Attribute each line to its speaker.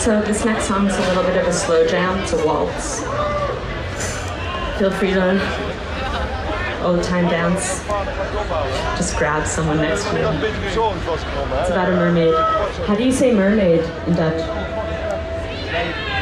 Speaker 1: So this next song's a little bit of a slow jam. It's a waltz. Feel free to old time dance. Just grab someone next to you. It's about a mermaid. How do you say mermaid in Dutch?